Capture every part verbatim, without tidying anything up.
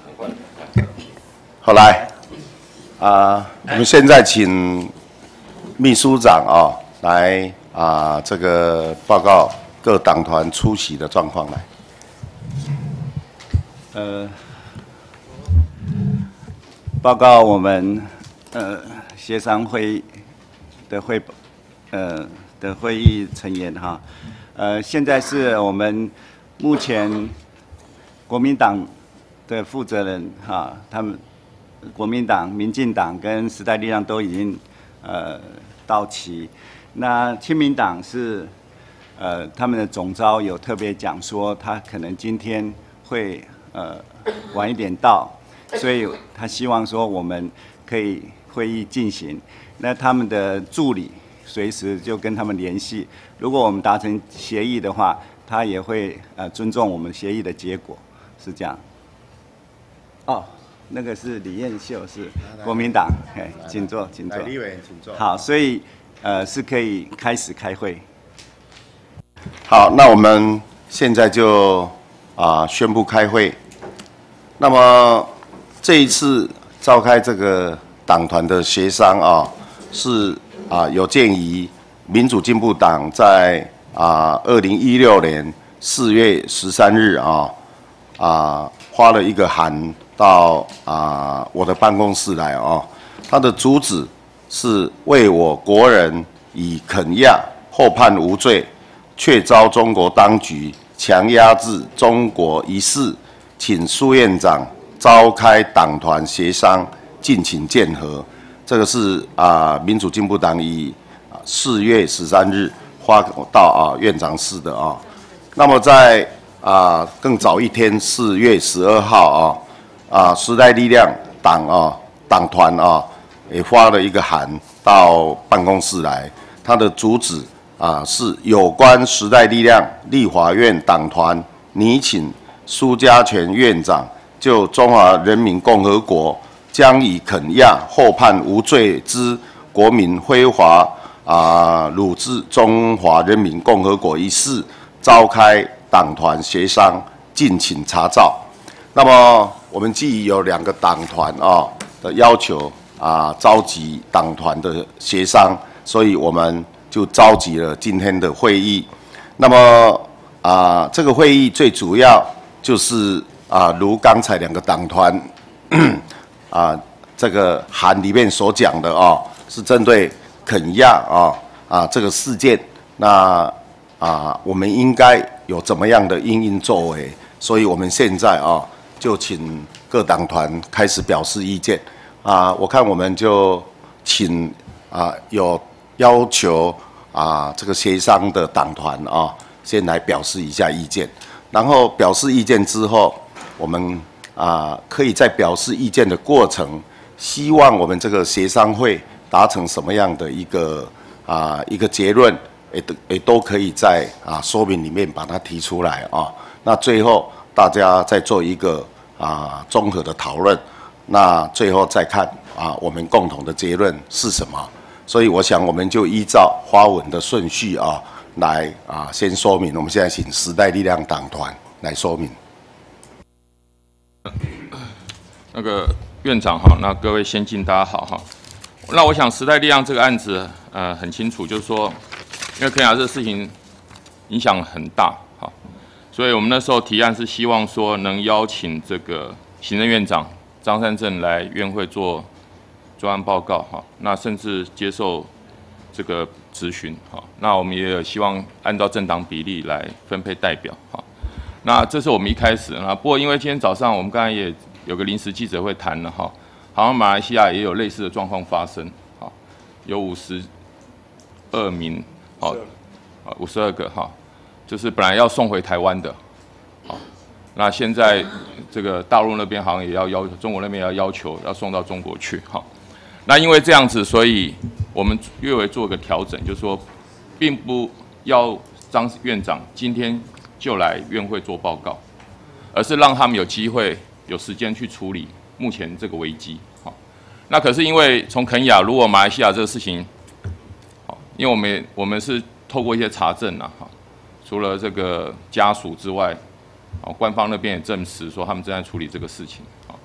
好来，啊，我们现在请秘书长啊、哦、来啊这个报告各党团出席的状况来。 呃，报告我们呃协商会议的会呃的会议成员哈，呃，现在是我们目前国民党的负责人哈，他们国民党、民进党跟时代力量都已经呃到齐，那亲民党是呃他们的总召有特别讲说，他可能今天会。呃，晚一点到，所以他希望说我们可以会议进行。那他们的助理随时就跟他们联系，如果我们达成协议的话，他也会呃尊重我们协议的结果，是这样。哦，那个是李彦秀，是国民党，哎，请坐，请坐。 立委请坐。 好，所以呃是可以开始开会。 好，那我们现在就啊宣布开会。那么这一次召开这个党团的协商啊，是啊有鉴于民主进步党在啊二零一六年四月十三日啊啊发了一个函到啊我的办公室来啊，它的主旨是为我国人以肯亚后判无罪，却遭中国当局强压制中国一事。请苏院长召开党团协商，敬请见和。这个是啊，民主进步党以四月十三日发到啊院长室的啊。那么在啊更早一天，四月十二号啊啊时代力量党啊党团啊也发了一个函到办公室来，它的主旨啊是有关时代力量立法院党团拟请。苏家全院长就中华人民共和国将以肯亚后判无罪之国民非法啊掳至中华人民共和国一事，召开党团协商，敬请查照。那么我们既有两个党团啊的要求啊，召集党团的协商，所以我们就召集了今天的会议。那么啊，这个会议最主要。就是啊，如刚才两个党团啊，这个函里面所讲的啊，是针对肯亚啊啊这个事件，那啊我们应该有怎么样的因应作为？所以我们现在啊，就请各党团开始表示意见啊。我看我们就请啊有要求啊这个协商的党团啊，先来表示一下意见。然后表示意见之后，我们啊可以在表示意见的过程，希望我们这个协商会达成什么样的一个啊一个结论，也都也都可以在啊说明里面把它提出来啊。那最后大家再做一个啊综合的讨论，那最后再看啊我们共同的结论是什么。所以我想我们就依照发文的顺序啊。来啊，先说明。我们现在请时代力量党团来说明。 那个院长好，那各位先进大家好哈。那我想时代力量这个案子，呃，很清楚，就是说，因为肯亚这个事情影响很大，哈，所以我们那时候提案是希望说能邀请这个行政院长张善政来院会做专案报告，哈，那甚至接受这个。咨询好，那我们也有希望按照政党比例来分配代表好，那这是我们一开始啊。不过因为今天早上我们刚才也有个临时记者会谈了哈，好像马来西亚也有类似的状况发生，好，有五十二名好，啊五十二个哈，就是本来要送回台湾的，好，那现在这个大陆那边好像也要要求，中国那边也要要求要送到中国去哈。那因为这样子，所以我们略微做个调整，就是说，并不要张院长今天就来院会做报告，而是让他们有机会、有时间去处理目前这个危机。好，那可是因为从肯亚，如果马来西亚这个事情，好，因为我们我们是透过一些查证啊，哈，除了这个家属之外，好，官方那边也证实说他们正在处理这个事情。好，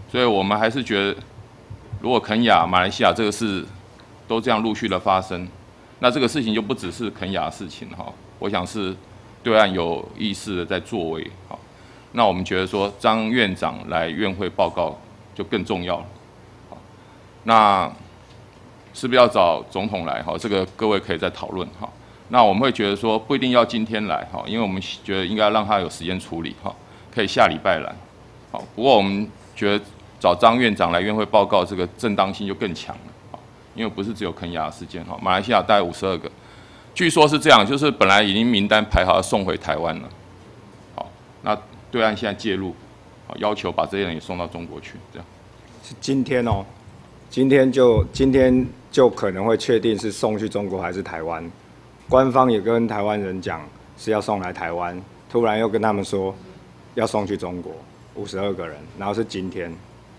所以我们还是觉得，如果肯亚、马来西亚这个事都这样陆续的发生，那这个事情就不只是肯亚的事情哈，我想是对岸有意识的在作为好。那我们觉得说张院长来院会报告就更重要了。好，那是不是要找总统来？哈，这个各位可以再讨论哈。那我们会觉得说不一定要今天来哈，因为我们觉得应该让他有时间处理哈，可以下礼拜来。好，不过我们觉得找张院长来院会报告这个正当性就更强了。好，因为不是只有肯亚的事件哈，马来西亚大概五十二个，据说是这样，就是本来已经名单排好要送回台湾了。好，那对岸现在介入，要求把这些人也送到中国去，这样。 是今天哦，今天就今天就可能会确定是送去中国还是台湾。官方也跟台湾人讲是要送来台湾，突然又跟他们说要送去中国，五十二个人，然后是今天。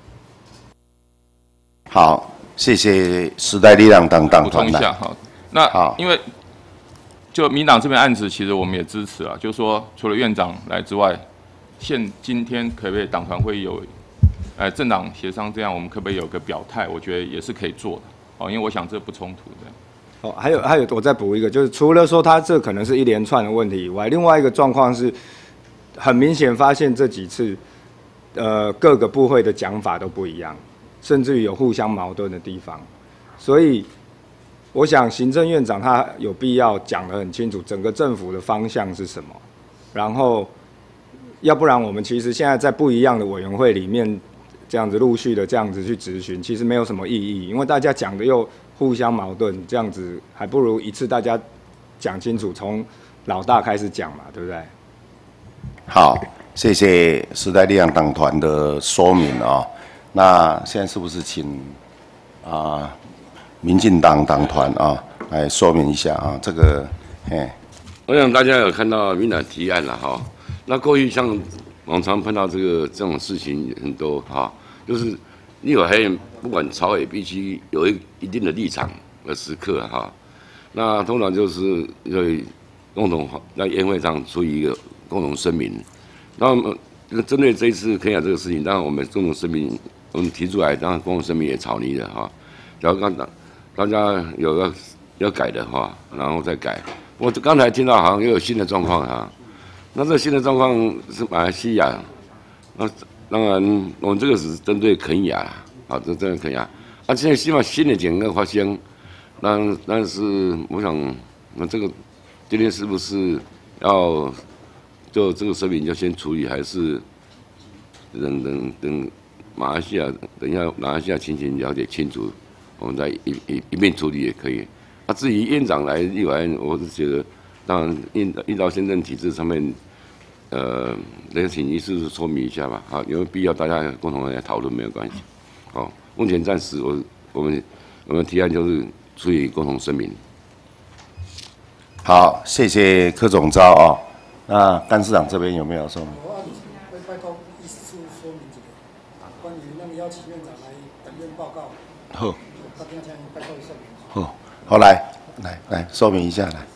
好，谢谢时代力量党党补充团的。 一下哈，那因为就民党这边案子，其实我们也支持啊，就是说除了院长来之外，现今天可不可以党团会议有，呃，政党协商这样，我们可不可以有个表态？我觉得也是可以做的，哦，因为我想这不冲突的。 哦，还有还有，我再补一个，就是除了说他这可能是一连串的问题以外，另外一个状况是，很明显发现这几次，呃，各个部会的讲法都不一样，甚至于有互相矛盾的地方，所以我想行政院长他有必要讲得很清楚，整个政府的方向是什么，然后，要不然我们其实现在在不一样的委员会里面，这样子陆续的这样子去质询，其实没有什么意义，因为大家讲的又互相矛盾，这样子还不如一次大家讲清楚，从老大开始讲嘛，对不对？ 好，谢谢时代力量党团的说明啊。那现在是不是请啊民进党党团啊来说明一下啊？这个，哎， 我想大家有看到民党提案了哈。那过去像往常碰到这个这种事情很多哈，就是立法院不管朝野必须有一一定的立场的时刻哈。那通常就是会共同在宴会上出一个共同声明。那么针对这一次肯亚这个事情，当然我们共同声明我们提出来，当然共同声明也草拟了哈。假如刚大家有要要改的话，然后再改。我刚才听到好像又有新的状况哈。那这新的状况是马来西亚，那当然我们这个只是针对肯亚啦，啊，这针对肯亚。啊，现在希望新的检测发生，那但是我想，那这个今天是不是要就这个声明就先处理，还是等等等马来西亚等一下马来西亚情形了解清楚，我们再一一一面处理也可以。啊，至于院长来立法院，我是觉得，当然依依照宪政体制上面。呃，那个请医师说明一下吧，好，有必要大家共同来讨论没有关系。好，目前暂时我我们我们提案就是处理共同声明。 好，谢谢柯总召啊。那干事长这边有没有说明？ 我会拜托医师处说明这个，关于那个邀请院长来本院报告。 好， 他今天拜托一下。 好，好来来来说明一下来。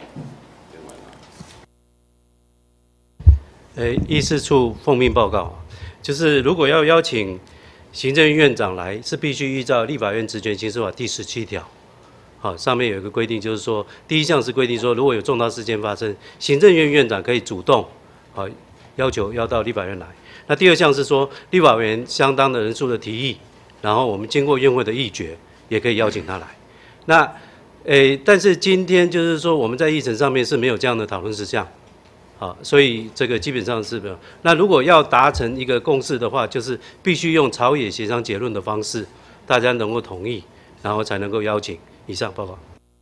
呃，议事处奉命报告，就是如果要邀请行政院长来，是必须依照立法院职权行使法第十七条，好，上面有一个规定，就是说，第一项是规定说，如果有重大事件发生，行政院院长可以主动，好，要求要到立法院来。那第二项是说，立法委员相当的人数的提议，然后我们经过院会的议决，也可以邀请他来。那，诶，但是今天就是说，我们在议程上面是没有这样的讨论事项。好，所以这个基本上是没有。那如果要达成一个共识的话，就是必须用朝野协商结论的方式，大家能够同意，然后才能够邀请。以上报告。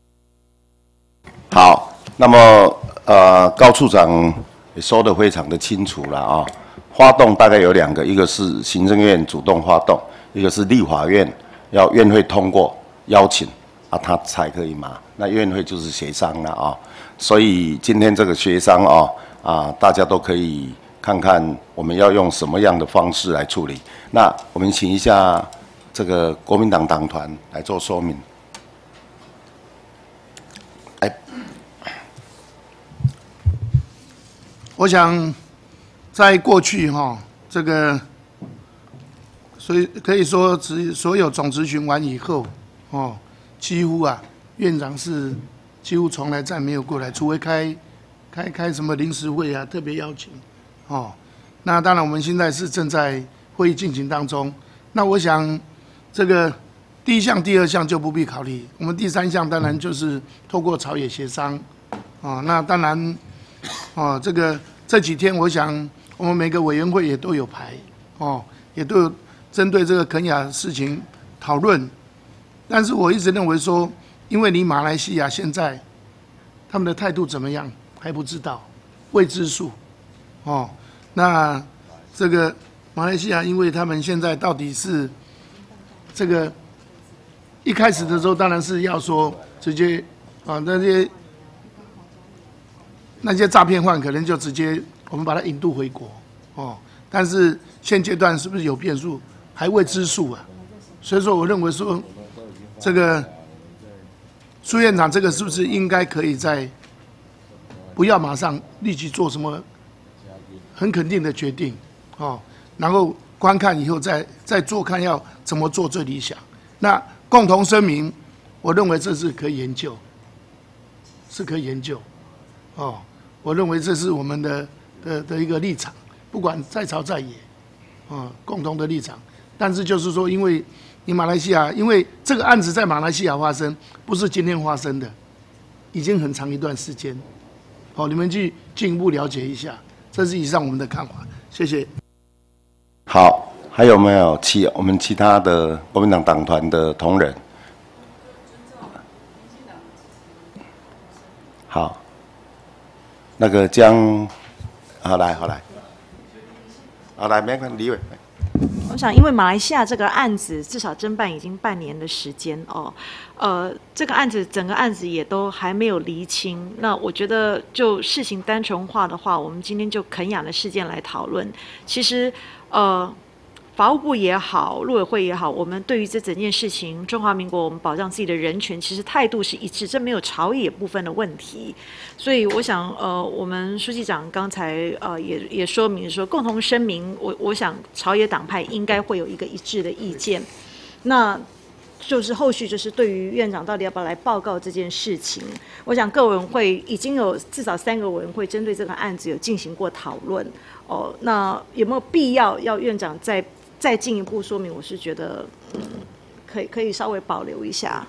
好，那么呃，高处长也说得非常的清楚了啊。发动大概有两个，一个是行政院主动发动，一个是立法院要院会通过邀请啊，他才可以嘛。那院会就是协商了啊。所以今天这个协商啊啊，大家都可以看看我们要用什么样的方式来处理。那我们请一下这个国民党党团来做说明。哎， 我想在过去哈，这个所以可以说，只所有总咨询完以后，哦，几乎啊，院长是几乎从来再没有过来，除非开开开什么临时会啊，特别邀请，哦，那当然我们现在是正在会议进行当中。那我想，这个第一项、第二项就不必考虑，我们第三项当然就是透过朝野协商，哦，那当然，哦，这个这几天我想我们每个委员会也都有排，哦，也都有针对这个肯雅的事情讨论，但是我一直认为说，因为你马来西亚现在他们的态度怎么样还不知道，未知数，哦，那这个马来西亚，因为他们现在到底是这个一开始的时候，当然是要说直接啊那些那些诈骗犯可能就直接我们把他引渡回国，哦，但是现阶段是不是有变数？还未知数啊，所以说我认为说，这个苏院长这个是不是应该可以在不要马上立即做什么很肯定的决定，哦，然后观看以后再再做看要怎么做最理想。那共同声明，我认为这是可以研究，是可以研究，哦，我认为这是我们的的的一个立场，不管在朝在野，哦，共同的立场。但是就是说，因为你马来西亚，因为这个案子在马来西亚发生，不是今天发生的，已经很长一段时间。好，你们去进一步了解一下。这是以上我们的看法，谢谢。 好，还有没有其我们其他的国民党党团的同仁？好，那个江，好来，好来，好来，没关系，李伟。 我想，因为马来西亚这个案子至少侦办已经半年的时间哦，呃，这个案子整个案子也都还没有厘清。那我觉得，就事情单纯化的话，我们今天就肯雅的事件来讨论。其实，呃，法务部也好，陆委会也好，我们对于这整件事情，中华民国我们保障自己的人权，其实态度是一致，这没有朝野部分的问题。所以我想，呃，我们书记长刚才呃也也说明说，共同声明，我我想朝野党派应该会有一个一致的意见。那就是后续就是对于院长到底要不要来报告这件事情，我想各委员会已经有至少三个委员会针对这个案子有进行过讨论。哦，那有没有必要要院长再再进一步说明？我是觉得，嗯，可以可以稍微保留一下。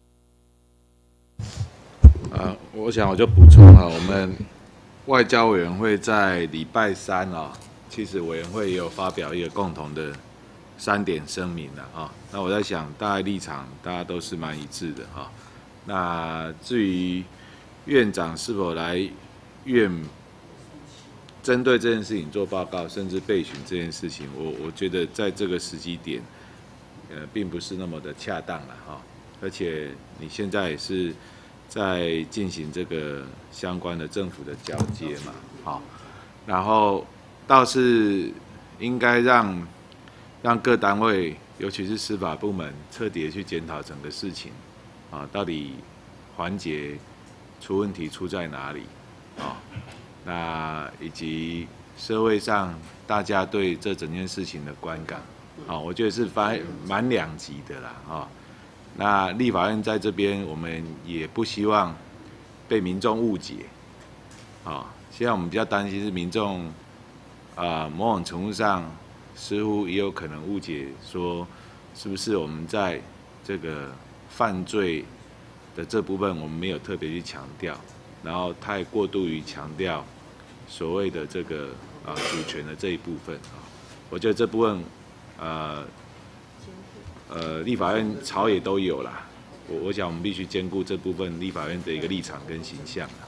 呃，我想我就补充了，我们外交委员会在礼拜三啊，其实委员会也有发表一个共同的三点声明的啊。那我在想，大概立场大家都是蛮一致的哈。那至于院长是否来院针对这件事情做报告，甚至备询这件事情，我我觉得在这个时机点，呃，并不是那么的恰当了哈。而且你现在也是在进行这个相关的政府的交接嘛，好，然后倒是应该让让各单位，尤其是司法部门，彻底的去检讨整个事情，啊，到底环节出问题出在哪里，啊。那以及社会上大家对这整件事情的观感，啊，我觉得是蛮蛮两极的啦，啊，那立法院在这边，我们也不希望被民众误解，啊，现在我们比较担心是民众，啊，某种程度上似乎也有可能误解说，是不是我们在这个犯罪的这部分，我们没有特别去强调，然后太过度于强调所谓的这个啊主权的这一部分啊，我觉得这部分呃呃立法院朝野都有啦，我我想我们必须兼顾这部分立法院的一个立场跟形象啊。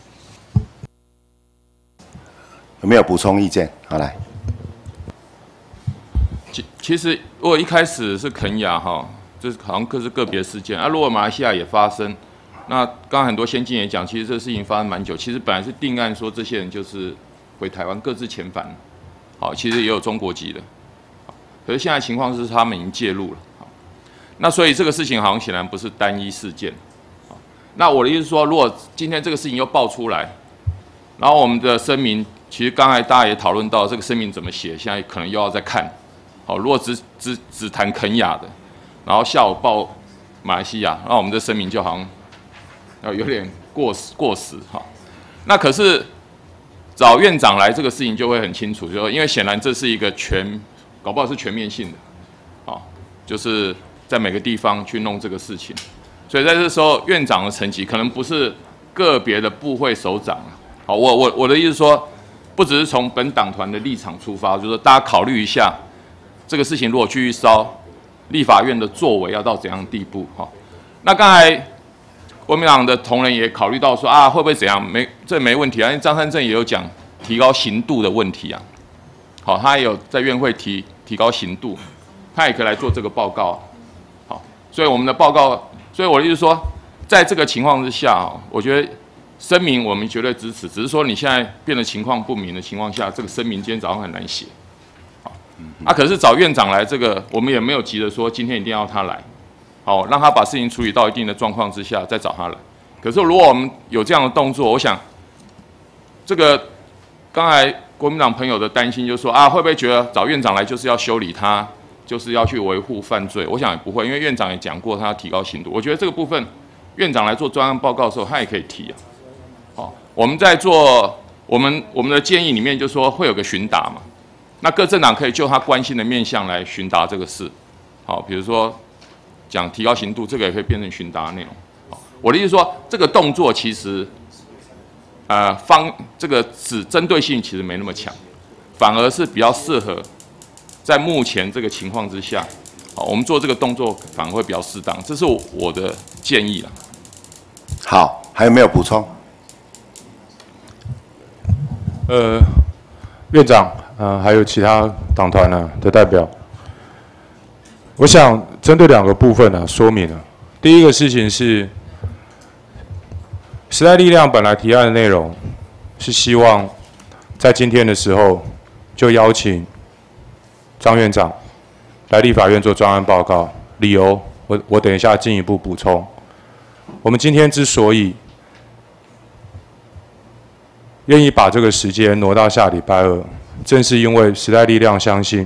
有没有补充意见？好来。 其其实如果一开始是肯雅哈，这好像各是个别事件啊。如果马来西亚也发生。那刚刚很多先进也讲，其实这个事情发生蛮久。其实本来是定案说这些人就是回台湾各自遣返，好，其实也有中国籍的，可是现在情况是他们已经介入了，那所以这个事情好像显然不是单一事件。那我的意思是说，如果今天这个事情又爆出来，然后我们的声明，其实刚才大家也讨论到这个声明怎么写，现在可能又要再看， 好，如果只只只谈肯亚的，然后下午报马来西亚，那我们的声明就好像要有点过时过时哈。那可是找院长来这个事情就会很清楚，就因为显然这是一个全，搞不好是全面性的，好，就是在每个地方去弄这个事情，所以在这时候院长的层级可能不是个别的部会首长，好，我我我的意思说，不只是从本党团的立场出发，就是说大家考虑一下这个事情如果继续烧，立法院的作为要到怎样的地步，哈，那刚才。国民党的同仁也考虑到说啊，会不会怎样？没，这没问题啊。因为张善政也有讲提高刑度的问题啊。好，他也有在院会提提高刑度，他也可以来做这个报告。好，所以我们的报告，所以我的意思说，在这个情况之下啊，我觉得声明我们绝对支持，只是说你现在变得情况不明的情况下，这个声明今天早上很难写。好，啊，可是找院长来这个，我们也没有急着说今天一定要他来。好，让他把事情处理到一定的状况之下，再找他来。可是，如果我们有这样的动作，我想，这个刚才国民党朋友的担心就是说啊，会不会觉得找院长来就是要修理他，就是要去维护犯罪？我想也不会，因为院长也讲过他要提高刑度。我觉得这个部分，院长来做专案报告的时候，他也可以提啊。好，我们在做我们我们的建议里面，就说会有个询答嘛，那各政党可以就他关心的面向来询答这个事。好，比如说。讲提高刑度，这个也可以变成询答内容。我的意思说，这个动作其实，呃，方这个指针对性其实没那么强，反而是比较适合在目前这个情况之下，好，我们做这个动作反而会比较适当，这是我的建议啦。 好，还有没有补充？ 呃，院长，呃，还有其他党团呢的代表。我想针对两个部分呢说明了。第一个事情是，时代力量本来提案的内容是希望在今天的时候就邀请张院长来立法院做专案报告。理由我我等一下进一步补充。我们今天之所以愿意把这个时间挪到下礼拜二，正是因为时代力量相信。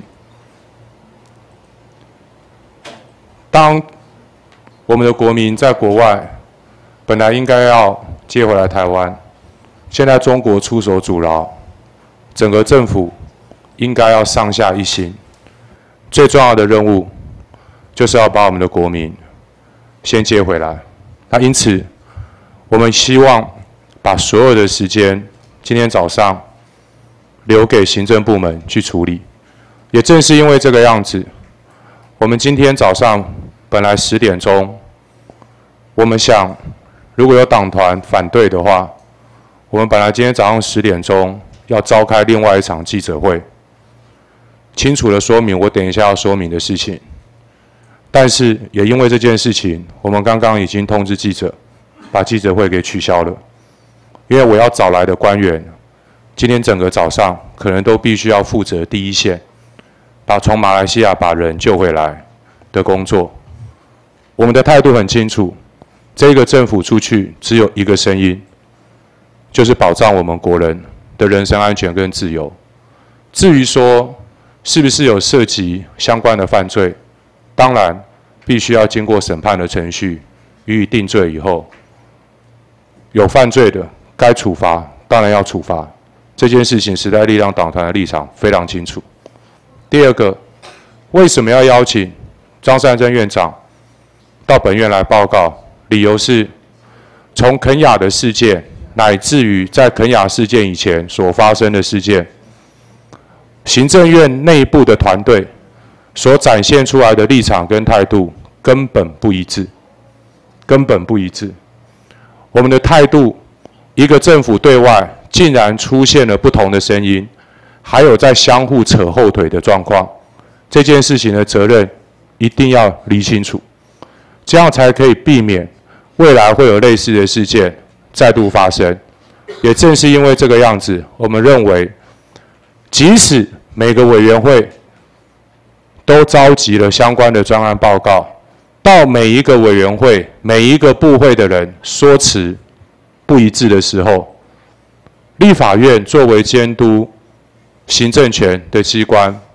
当我们的国民在国外本来应该要接回来台湾，现在中国出手阻挠，整个政府应该要上下一心。最重要的任务就是要把我们的国民先接回来。那因此，我们希望把所有的时间今天早上留给行政部门去处理。也正是因为这个样子，我们今天早上。本来十点钟，我们想，如果有党团反对的话，我们本来今天早上十点钟要召开另外一场记者会，清楚的说明我等一下要说明的事情。但是也因为这件事情，我们刚刚已经通知记者，把记者会给取消了，因为我要找来的官员，今天整个早上可能都必须要负责第一线，把从马来西亚把人救回来的工作。我们的态度很清楚，这个政府出去只有一个声音，就是保障我们国人的人身安全跟自由。至于说是不是有涉及相关的犯罪，当然必须要经过审判的程序，予以定罪以后，有犯罪的该处罚当然要处罚。这件事情时代力量党团的立场非常清楚。第二个，为什么要邀请张善政院长到本院来报告？理由是，从肯雅的事件，乃至于在肯雅事件以前所发生的事件，行政院内部的团队所展现出来的立场跟态度根本不一致，根本不一致。我们的态度，一个政府对外竟然出现了不同的声音，还有在相互扯后腿的状况，这件事情的责任一定要理清楚。这样才可以避免未来会有类似的事件再度发生。也正是因为这个样子，我们认为，即使每个委员会都召集了相关的专案报告，到每一个委员会、每一个部会的人说辞不一致的时候，立法院作为监督行政权的机关，我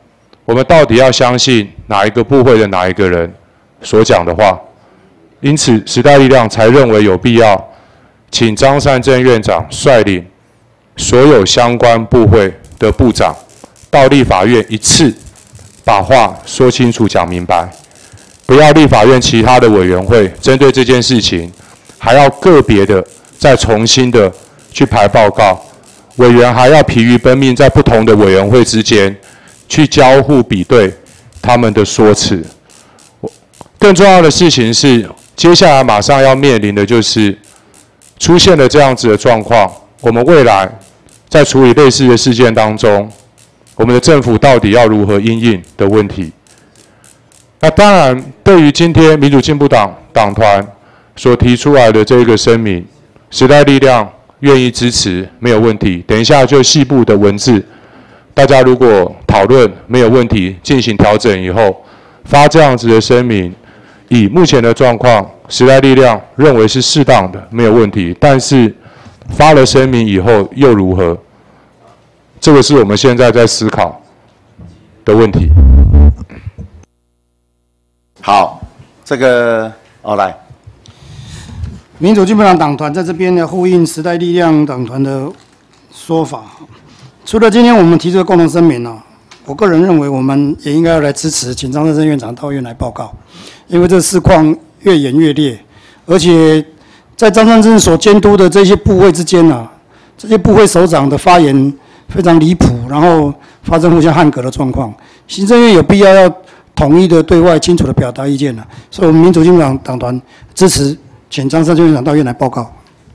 我们到底要相信哪一个部会的哪一个人所讲的话？因此，时代力量才认为有必要请张善政院长率领所有相关部会的部长到立法院一次把话说清楚、讲明白，不要立法院其他的委员会针对这件事情还要个别的再重新的去排报告，委员还要疲于奔命在不同的委员会之间去交互比对他们的说辞。更重要的事情是，接下来马上要面临的就是出现了这样子的状况，我们未来在处理类似的事件当中，我们的政府到底要如何因应的问题。那当然，对于今天民主进步党党团所提出来的这个声明，时代力量愿意支持，没有问题。等一下就细部的文字，大家如果讨论没有问题，进行调整以后，发这样子的声明，以目前的状况，时代力量认为是适当的，没有问题。但是发了声明以后又如何？这个是我们现在在思考的问题。 好，这个哦来， 民主进步党党团在这边呢呼应时代力量党团的说法。除了今天我们提出的共同声明呢、啊，我个人认为我们也应该要来支持，请张善政院长到院来报告，因为这事况越演越烈，而且在张善政所监督的这些部会之间啊，这些部会首长的发言非常离谱，然后发生互相汉格的状况，行政院有必要要统一的对外清楚的表达意见了，所以我们民主进步党党团支持，请张善政院长到院来报告。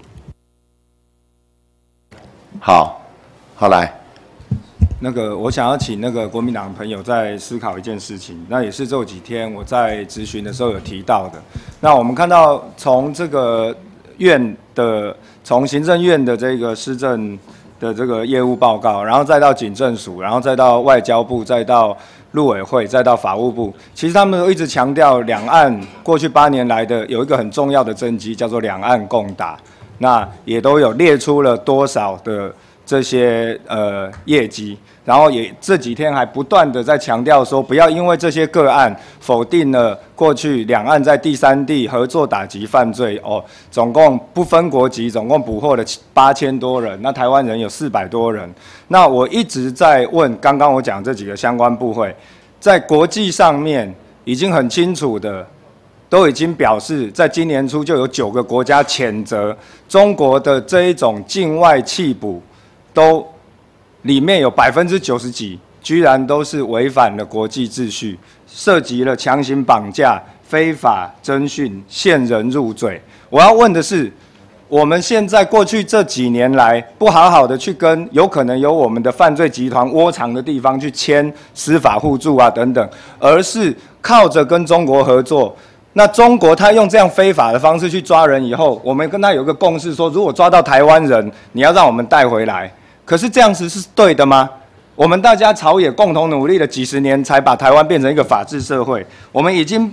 好，好来。 那个，我想要请那个国民党的朋友再思考一件事情，那也是这几天我在质询的时候有提到的。那我们看到从这个院的，从行政院的这个施政的这个业务报告，然后再到警政署，然后再到外交部，再到陆委会，再到法务部，其实他们都一直强调两岸过去八年来的有一个很重要的政绩，叫做两岸共打。那也都有列出了多少的这些呃业绩，然后也这几天还不断的在强调说，不要因为这些个案否定了过去两岸在第三地合作打击犯罪哦，总共不分国籍，总共捕获了八千多人，那台湾人有四百多人。那我一直在问，刚刚我讲这几个相关部会，在国际上面已经很清楚的。都已经表示，在今年初就有九个国家谴责中国的这一种境外弃捕，都里面有百分之九十几，居然都是违反了国际秩序，涉及了强行绑架、非法侦讯、限人入罪。我要问的是，我们现在过去这几年来，不好好的去跟有可能有我们的犯罪集团窝藏的地方去签司法互助啊等等，而是靠着跟中国合作。那中国他用这样非法的方式去抓人以后，我们跟他有个共识说，如果抓到台湾人，你要让我们带回来。可是这样子是对的吗？我们大家朝野共同努力了几十年，才把台湾变成一个法治社会。我们已经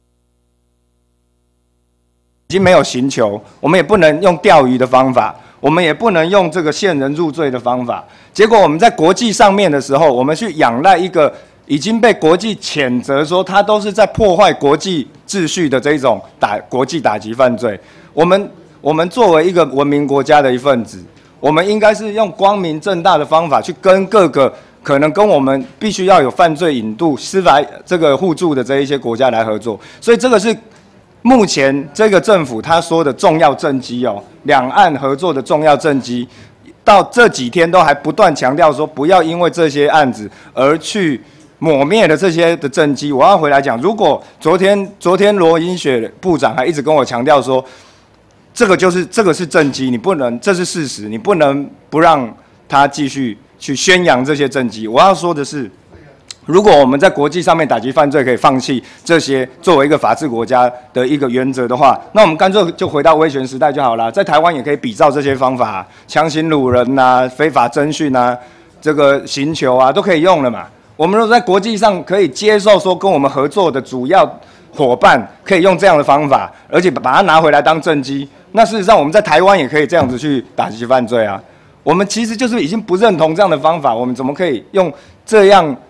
已经没有刑求，我们也不能用钓鱼的方法，我们也不能用这个限人入罪的方法。结果我们在国际上面的时候，我们去仰赖一个已经被国际谴责说他都是在破坏国际秩序的这种打国际打击犯罪。我们我们作为一个文明国家的一份子，我们应该是用光明正大的方法去跟各个可能跟我们必须要有犯罪引渡、司法这个互助的这一些国家来合作。所以这个是目前这个政府他说的重要政绩哦，两岸合作的重要政绩。到这几天都还不断强调说，不要因为这些案子而去抹灭了这些的政绩。我要回来讲，如果昨天昨天罗英雪部长还一直跟我强调说，这个就是这个是政绩，你不能，这是事实，你不能不让他继续去宣扬这些政绩。我要说的是，如果我们在国际上面打击犯罪可以放弃这些作为一个法治国家的一个原则的话，那我们干脆就回到威权时代就好了。在台湾也可以比照这些方法，强行掳人啊、非法侦讯啊、这个刑求啊，都可以用了嘛。我们如果在国际上可以接受说跟我们合作的主要伙伴可以用这样的方法，而且把它拿回来当政绩，那事实上我们在台湾也可以这样子去打击犯罪啊。我们其实就是已经不认同这样的方法，我们怎么可以用这样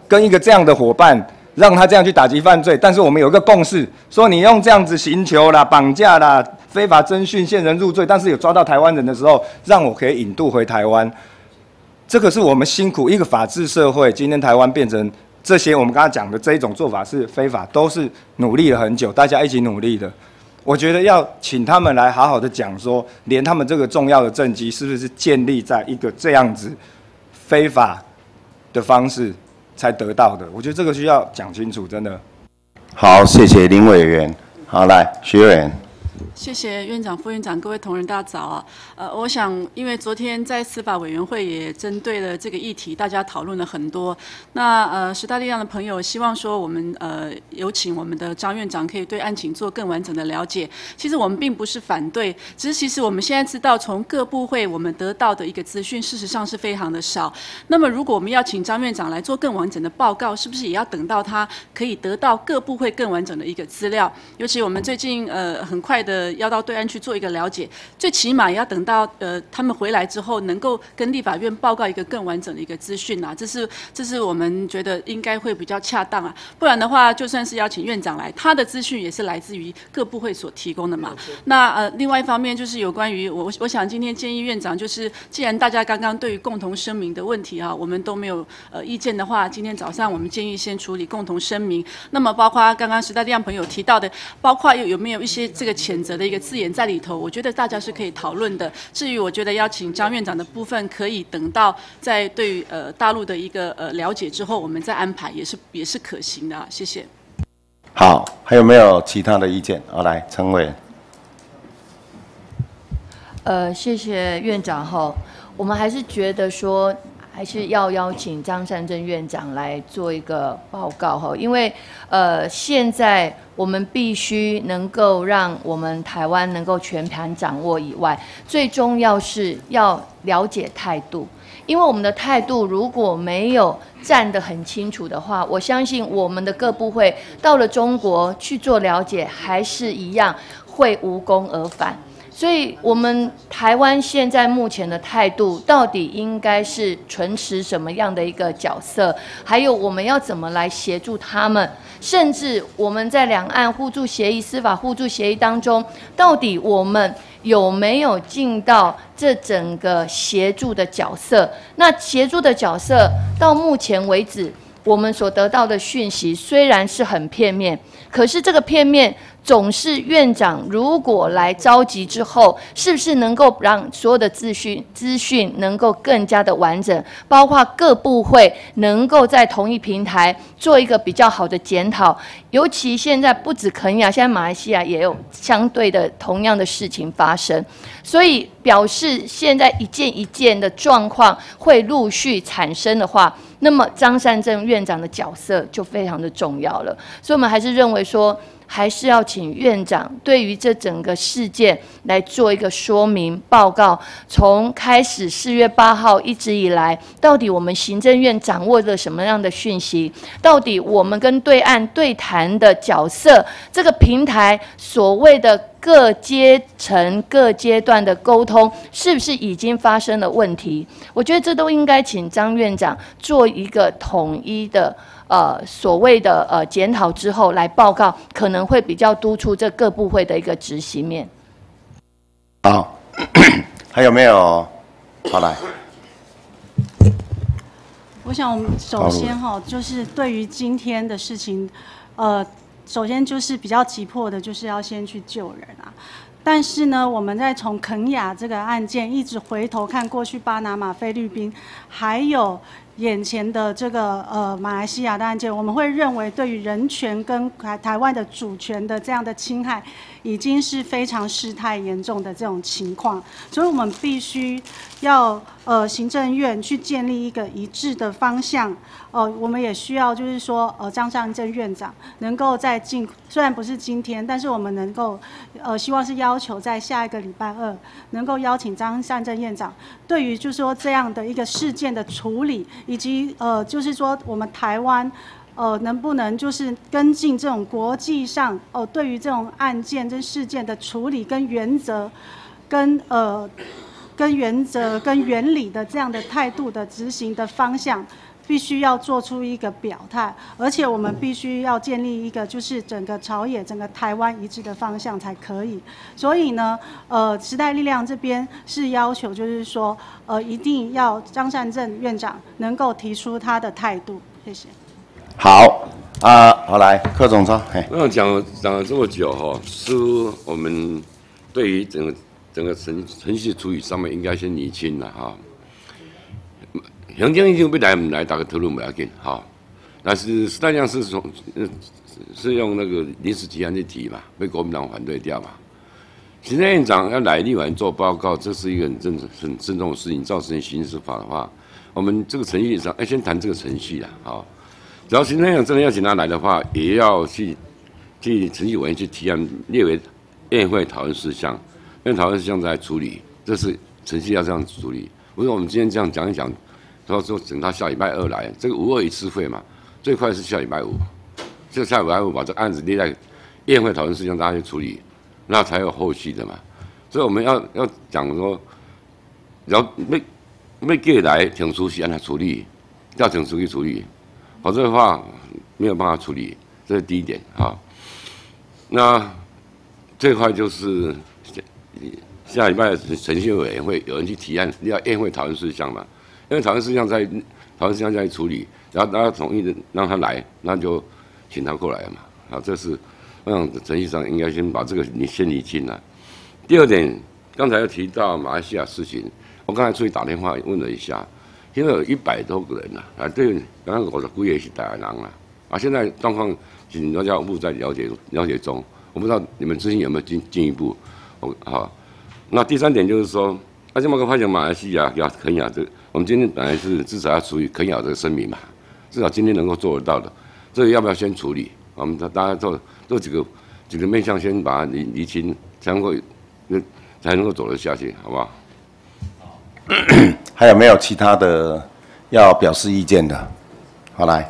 跟一个这样的伙伴，让他这样去打击犯罪，但是我们有一个共识，说你用这样子刑求啦、绑架啦、非法侦讯、陷人入罪，但是有抓到台湾人的时候，让我可以引渡回台湾。这个是我们辛苦一个法治社会，今天台湾变成这些我们刚才讲的这一种做法是非法，都是努力了很久，大家一起努力的。我觉得要请他们来好好的讲说，连他们这个重要的政绩是不是建立在一个这样子非法的方式才得到的？我觉得这个需要讲清楚，真的。 好，谢谢林委员。好，来徐委员。 谢谢院长、副院长，各位同仁，大家早啊！呃，我想，因为昨天在司法委员会也针对了这个议题，大家讨论了很多。那呃，时代力量的朋友希望说，我们呃有请我们的张院长可以对案情做更完整的了解。其实我们并不是反对，只是其实我们现在知道，从各部会我们得到的一个资讯，事实上是非常的少。那么，如果我们要请张院长来做更完整的报告，是不是也要等到他可以得到各部会更完整的一个资料？尤其我们最近呃很快的要到对岸去做一个了解，最起码也要等到呃他们回来之后，能够跟立法院报告一个更完整的一个资讯啊，这是这是我们觉得应该会比较恰当啊，不然的话，就算是邀请院长来，他的资讯也是来自于各部会所提供的嘛。那呃另外一方面就是有关于我我想今天建议院长就是，既然大家刚刚对于共同声明的问题啊，我们都没有呃意见的话，今天早上我们建议先处理共同声明，那么包括刚刚时代力量朋友提到的，包括有有没有一些这个谴责的一个字眼在里头，我觉得大家是可以讨论的。至于我觉得要请张院长的部分，可以等到在对于呃大陆的一个呃了解之后，我们再安排，也是也是可行的、啊。谢谢。 好，还有没有其他的意见？好，来陈委员。 呃，谢谢院长哈。我们还是觉得说，还是要邀请张善政院长来做一个报告哈，因为呃，现在我们必须能够让我们台湾能够全盘掌握以外，最重要是要了解态度。因为我们的态度如果没有站得很清楚的话，我相信我们的各部会到了中国去做了解，还是一样会无功而返。所以，我们台湾现在目前的态度，到底应该是存持什么样的一个角色？还有，我们要怎么来协助他们？甚至我们在两岸互助协议、司法互助协议当中，到底我们有没有尽到这整个协助的角色？那协助的角色到目前为止，我们所得到的讯息虽然是很片面，可是这个片面总是院长如果来召集之后，是不是能够让所有的资讯资讯能够更加的完整，包括各部会能够在同一平台做一个比较好的检讨？尤其现在不止肯亚，现在马来西亚也有相对的同样的事情发生，所以表示现在一件一件的状况会陆续产生的话，那么张善政院长的角色就非常的重要了。所以我们还是认为说，还是要请院长对于这整个事件来做一个说明报告。从开始四月八号一直以来，到底我们行政院掌握了什么样的讯息？到底我们跟对岸对谈的角色，这个平台所谓的各阶层、各阶段的沟通，是不是已经发生了问题？我觉得这都应该请张院长做一个统一的。呃，所谓的呃检讨之后来报告，可能会比较督促这各部会的一个执行面。 好，还有没有？好来。 我想我们首先哈，就是对于今天的事情，呃，首先就是比较急迫的，就是要先去救人啊。但是呢，我们在从肯亚这个案件一直回头看过去巴拿马、菲律宾，还有眼前的这个呃马来西亚的案件，我们会认为对于人权跟台台湾的主权的这样的侵害，已经是非常事态严重的这种情况，所以我们必须要呃行政院去建立一个一致的方向。呃，我们也需要就是说呃张善政院长能够在尽虽然不是今天，但是我们能够呃希望是要求在下一个礼拜二能够邀请张善政院长，对于就是说这样的一个事件的处理。以及呃，就是说我们台湾，呃，能不能就是跟进这种国际上哦、呃，对于这种案件、这事件的处理跟原则，跟呃，跟原则跟原理的这样的态度的执行的方向， 必须要做出一个表态，而且我们必须要建立一个就是整个朝野、整个台湾一致的方向才可以。所以呢，呃，时代力量这边是要求，就是说，呃，一定要张善政院长能够提出他的态度。谢谢。 好啊，好来，柯总召，嘿， 那讲讲了这么久哈，似乎我们对于整个整个程程序处理上面应该先理清了哈。行政已经要来唔来，大家讨论不要紧哈。但是时代力量是从是用那个临时提案去提嘛，被国民党反对掉嘛。行政院长要来立法院做报告，这是一个很郑很郑重的事情。照行刑事法的话，我们这个程序上，哎，先谈这个程序啦，好。只要行政院长真的要请他来的话，也要去去程序委员去提案列为院会讨论事项，院讨论事项再来处理，这是程序要这样处理。不是我们今天这样讲一讲。到时候等到下礼拜二来，这个五二一次会嘛，最快是下礼拜五，就下礼拜五把这个案子列在院会讨论事项，大家去处理，那才有后续的嘛。所以我们要要讲说，要要要过来请出去让他处理，要请出去处理，否则的话没有办法处理，这是第一点啊。那这块就是下礼拜程序委员会有人去提案，要院会讨论事项嘛。因为讨论事项在讨论事项在处理，然后大家同意的让他来，那就请他过来嘛。啊，这是那种程序上应该先把这个你先理清了。第二点，刚才又提到马来西亚事情，我刚才出去打电话问了一下，现在有一百多个人呐，啊，对，刚刚我的姑爷是台湾人啦，啊，现在状况请外交部在了解了解中，我不知道你们最近有没有进进一步，我好。那第三点就是说，那这么个发现马来西亚要肯亚这个。我们今天本来是至少要处理肯亚这个声明嘛，至少今天能够做得到的，这个要不要先处理？我们大家做做几个几个面向，先把它理理清，才能够才能够走得下去，好不好？ 还有没有其他的要表示意见的？好来，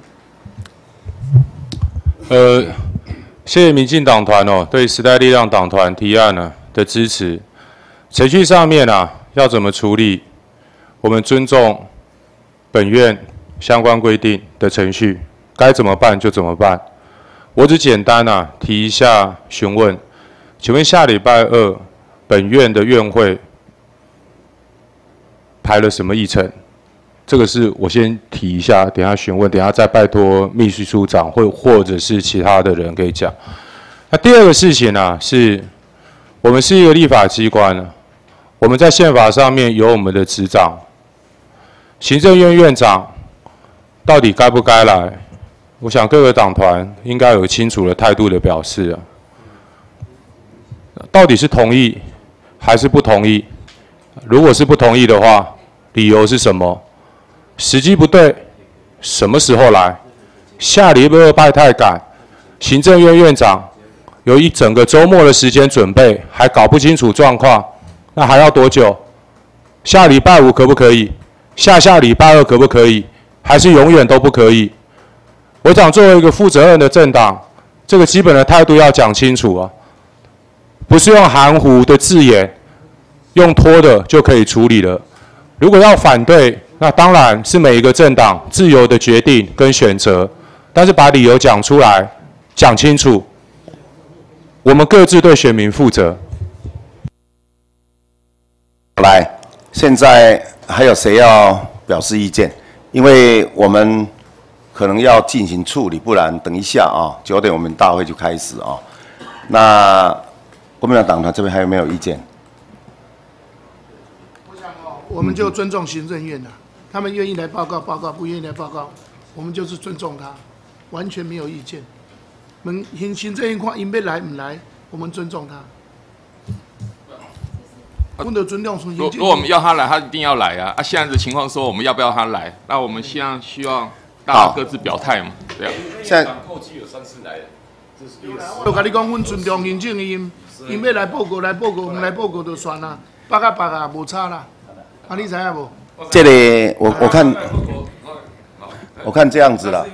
呃，谢谢民进党团哦，对时代力量党团提案呢的支持。程序上面啊，要怎么处理？我们尊重本院相关规定的程序，该怎么办就怎么办。我只简单啊提一下询问，请问下礼拜二本院的院会排了什么议程？这个是我先提一下，等一下询问，等一下再拜托秘书处长或或者是其他的人可以讲。那第二个事情啊，是我们是一个立法机关，我们在宪法上面有我们的执掌。行政院院长到底该不该来？我想各个党团应该有清楚的态度的表示啊。到底是同意还是不同意？如果是不同意的话，理由是什么？时机不对，什么时候来？下礼拜太赶，行政院院长有一整个周末的时间准备，还搞不清楚状况，那还要多久？下礼拜五可不可以？下下礼拜二可不可以？还是永远都不可以？我想作为一个负责任的政党，这个基本的态度要讲清楚啊，不是用含糊的字眼，用拖的就可以处理了。如果要反对，那当然是每一个政党自由的决定跟选择，但是把理由讲出来，讲清楚，我们各自对选民负责。 来，现在还有谁要表示意见？因为我们可能要进行处理，不然等一下啊，九点我们大会就开始啊。那国民党党团这边还有没有意见？ 我们就尊重行政院的，他们愿意来报告报告，不愿意来报告，我们就是尊重他，完全没有意见。我们行行政院看因要来唔来，我们尊重他。我们的尊重从行政。 如果我们要他来，他一定要来啊！啊，现在的情况说我们要不要他来？那我们现在需要大家各自表态嘛，对啊。 现在后期有三次来，这是我就跟你讲，阮尊重行政院，因要来报告来报告，我们来报告就算啦，八啊八啊，无差啦。啊，你知影无？ 这里我我看，我看这样子了。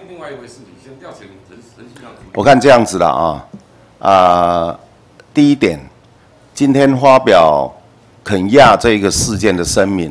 我看这样子了啊啊、呃，第一点，今天发表肯亚这个事件的声明，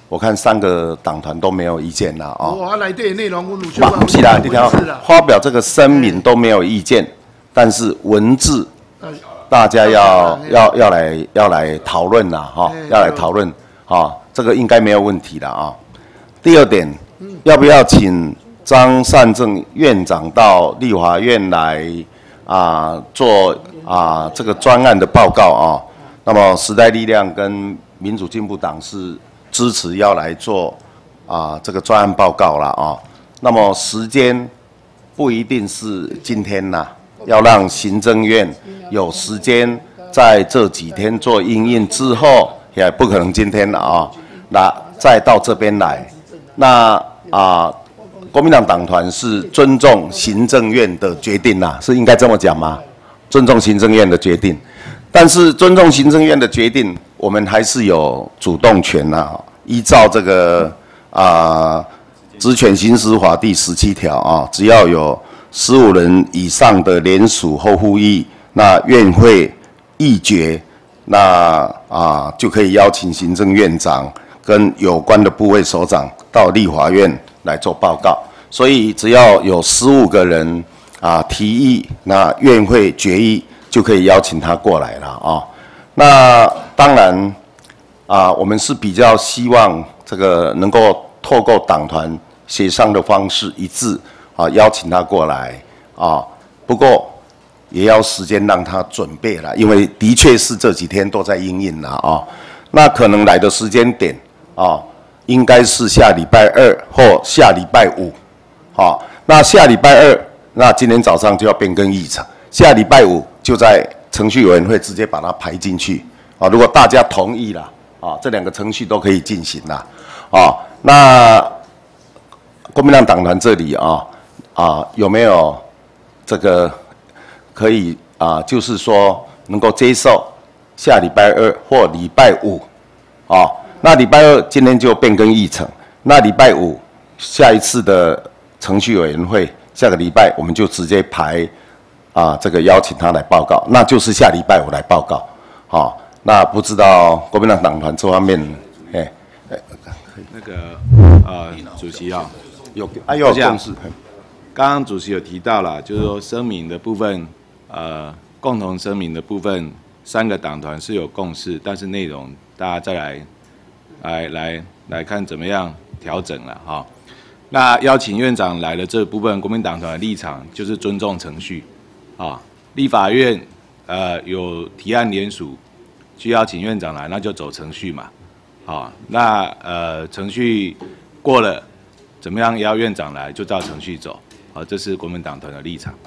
我看三个党团都没有意见啦啊。 我来对内容我有不是啦，你条发表这个声明都没有意见，但是文字大家要要要来要来讨论啦哈，要来讨论啊，这个应该没有问题的啊。第二点，要不要请张善政院长到立法院来啊做啊这个专案的报告啊？那么时代力量跟民主进步党是支持要来做啊这个专案报告啦啊。那么时间不一定是今天啦，要让行政院有时间在这几天做因应之后，也不可能今天了啊，那再到这边来。那啊，国民党党团是尊重行政院的决定啦，是应该这么讲吗？尊重行政院的决定，但是尊重行政院的决定，我们还是有主动权呐。依照这个啊《职权行使法》第十七条啊，只要有十五人以上的联署或复议，那院会议决，那啊就可以邀请行政院长跟有关的部位首长到立法院来做报告。所以只要有十五个人啊提议，那院会决议就可以邀请他过来了啊。那当然啊，我们是比较希望这个能够透过党团协商的方式一致啊，邀请他过来啊。不过也要时间让他准备了，因为的确是这几天都在因应了啊。那可能来的时间点啊，应该是下礼拜二或下礼拜五。好，那下礼拜二，那今天早上就要变更议程，下礼拜五就在程序委员会直接把它排进去啊。如果大家同意了啊，这两个程序都可以进行了啊。那国民党党团这里啊啊有没有这个可以啊，就是说能够接受下礼拜二或礼拜五啊？那礼拜二今天就变更议程，那礼拜五下一次的程序委员会，下个礼拜我们就直接排啊，这个邀请他来报告，那就是下礼拜五来报告。好、啊，那不知道国民党党团这方面，哎， 那个呃，主席啊， 有啊有共识。 刚刚主席有提到了，就是说声明的部分，呃，共同声明的部分，三个党团是有共识，但是内容大家再来来来来看怎么样调整了哈。那邀请院长来的这部分，国民党团的立场就是尊重程序，啊，立法院呃有提案联署，去邀请院长来，那就走程序嘛，啊，那呃程序过了，怎么样邀院长来，就照程序走，啊，这是国民党团的立场。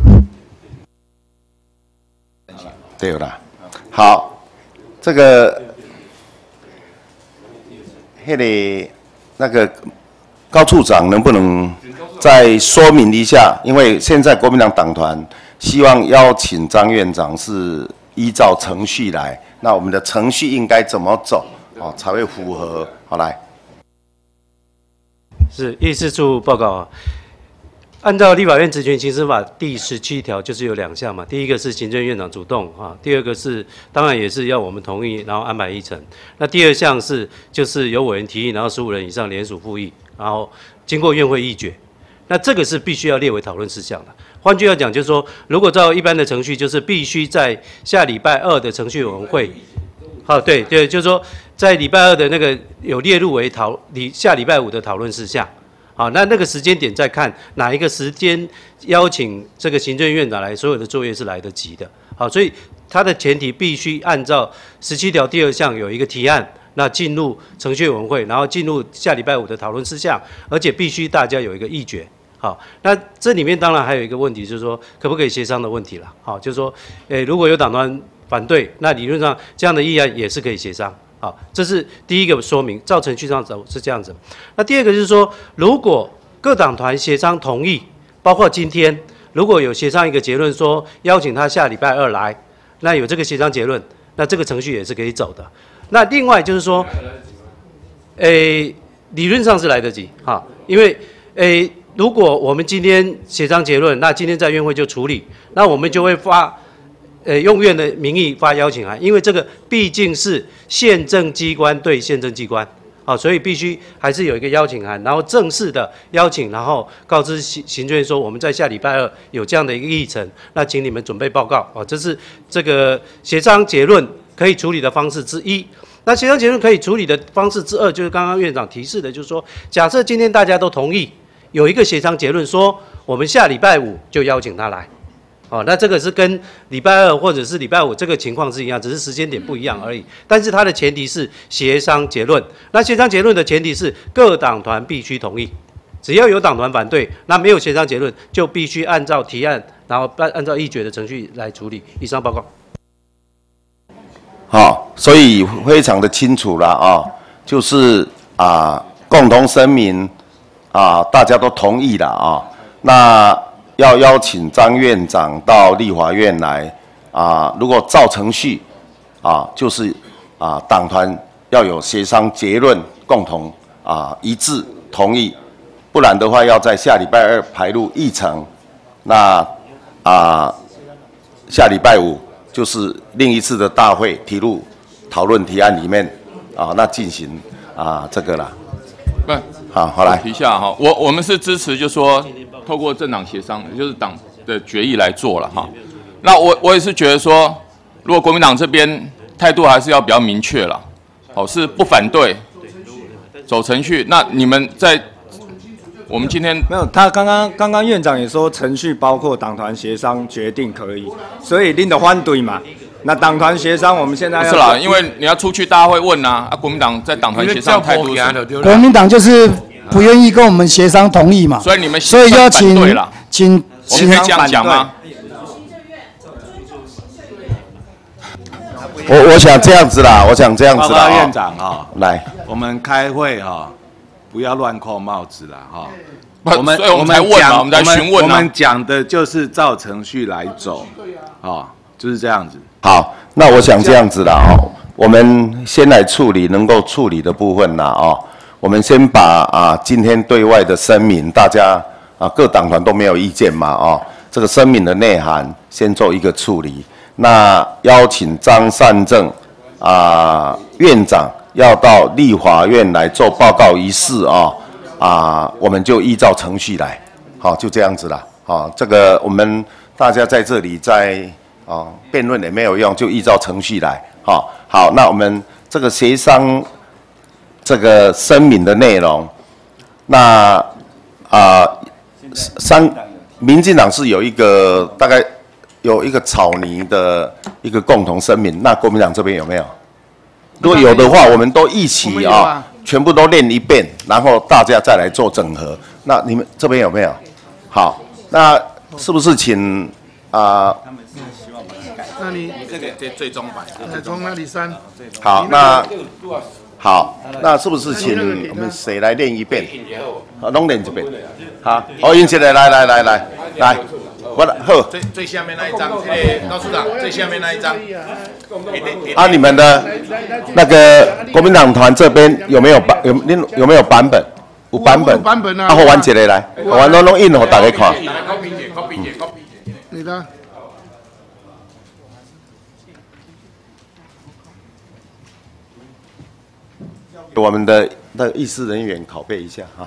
对啦，好，这个，那个那个。高处长能不能再说明一下？因为现在国民党党团希望邀请张院长是依照程序来，那我们的程序应该怎么走啊，才会符合？好来， 是议事处报告啊。按照立法院职权行使法第十七条，就是有两项嘛，第一个是行政院长主动啊，第二个是当然也是要我们同意，然后安排议程。那第二项是就是由委员提议，然后十五人以上联署复议。然后经过院会议决，那这个是必须要列为讨论事项的。换句话讲，就是说，如果照一般的程序，就是必须在下礼拜二的程序委员会，好，对对，就是说在礼拜二的那个有列入为讨礼下礼拜五的讨论事项，好，那那个时间点再看哪一个时间邀请这个行政院长来，所有的作业是来得及的。好，所以它的前提必须按照十七条第二项有一个提案。那进入程序委员会，然后进入下礼拜五的讨论事项，而且必须大家有一个议决。好，那这里面当然还有一个问题，就是说可不可以协商的问题了。好，就是说，诶，如果有党团反对，那理论上这样的议案也是可以协商。好，这是第一个说明，照程序上走是这样子。那第二个就是说，如果各党团协商同意，包括今天如果有协商一个结论说邀请他下礼拜二来，那有这个协商结论，那这个程序也是可以走的。那另外就是说，诶，理论上是来得及哈，因为诶，如果我们今天协商结论，那今天在院会就处理，那我们就会发，呃，用院的名义发邀请函，因为这个毕竟是宪政机关对宪政机关， 好，所以必须还是有一个邀请函，然后正式的邀请，然后告知行行政院说我们在下礼拜二有这样的一个议程，那请你们准备报告。哦，这是这个协商结论可以处理的方式之一。那协商结论可以处理的方式之二，就是刚刚院长提示的，就是说，假设今天大家都同意，有一个协商结论说，我们下礼拜五就邀请他来。哦，那这个是跟礼拜二或者是礼拜五这个情况是一样，只是时间点不一样而已。但是它的前提是协商结论。那协商结论的前提是各党团必须同意，只要有党团反对，那没有协商结论就必须按照提案，然后按按照议决的程序来处理。以上报告。 好，所以非常的清楚了啊，就是啊，共同声明啊，大家都同意了啊，那。要邀请张院长到立法院来啊，如果照程序啊，就是啊，党团要有协商结论，共同啊一致同意，不然的话要在下礼拜二排入议程，那啊下礼拜五就是另一次的大会提入讨论提案里面啊，那进行啊这个啦。 不， 好，好来提一下哈，我我们是支持，就说。透过政党协商，也就是党的决议来做了哈。那我我也是觉得说，如果国民党这边态度还是要比较明确了，哦，是不反对，走程序。那你们在我们今天没有，他刚刚刚刚院长也说程序包括党团协商决定可以，所以拎的反对嘛。那党团协商我们现在要是啦，因为你要出去，大家会问呐、啊，啊，国民党在党团协商态度是， 国民党就是不愿意跟我们协商同意嘛， 所以你们所以要请请请，我们可以这样讲吗？ 我我想这样子啦，我想这样子啦， 院长哈， 来， 我们开会哈，不要乱扣帽子啦哈。 我们所以我们才问嘛，我们在询问我们讲的就是照程序来走，啊，就是这样子。 好，那我想这样子啦哦，我们先来处理能够处理的部分啦哦。我们先把啊今天对外的声明，大家啊各党团都没有意见嘛哦，这个声明的内涵先做一个处理。那邀请张善政啊院长要到立法院来做报告仪式啊啊，我们就依照程序来，好，就这样子啦。好，这个我们大家在这里在啊辩论也没有用，就依照程序来。好，好，那我们这个协商。这个声明的内容，那啊，三民进党是有一个大概有一个草拟的一个共同声明，那国民党这边有没有？如果有的话，我们都一起啊，啊全部都念一遍，然后大家再来做整合。那你们这边有没有？好，那是不是请啊？ 那你这个这最终版， 从哪里删？ 好，那。好，那是不是请我们谁来练一遍？好，拢练一遍。好，哦，英起来，来来来来来，我来好。 最最下面那一张，诶，高处长，最下面那一张。 啊，你们的那个国民党团这边有没有版？有您有没有版本？有版本。 版本啊。 啊，好，完一个来，完拢拢印给大家看。 你的。 我们的那个议事人员拷贝一下哈。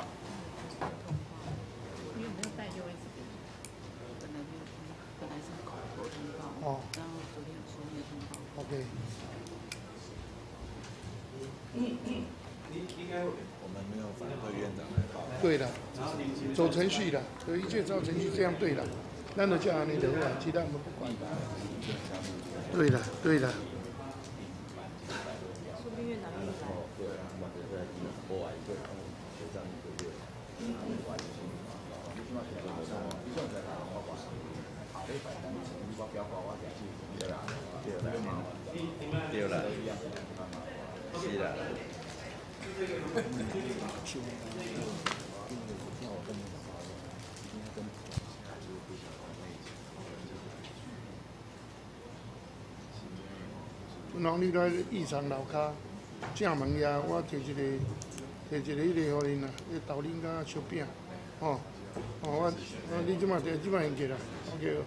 哦 ，OK。 我们没有反对院长来报。 对的，走程序的，有一切照程序这样对的，那就叫你的话，其他我们不管。对的，对的。 对了，是啦。 人你来异常楼骹正门呀，我摕一个摕一个迄个互恁啦，迄豆奶甲烧饼，吼，哦，我我你即马摕即马用起啦 ，OK。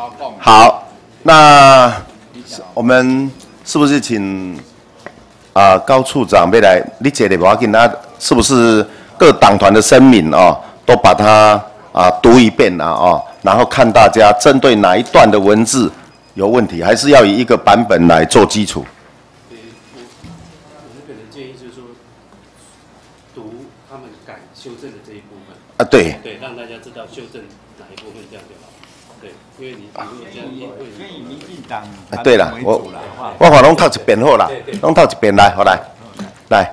好，那我们是不是请啊、呃、高处长未来你这里我要跟他是不是各党团的声明哦，都把它啊、呃、读一遍啊哦，然后看大家针对哪一段的文字有问题，还是要以一个版本来做基础。 我们可能建议就是说，读他们改修正的这一部分。 啊，对。 对，让大家知道修正哪一部分，这样就好。对，因为你如果这样也会。 建议民进党啊，对了，我我话拢读一遍好啦，拢读一遍来，好来，来。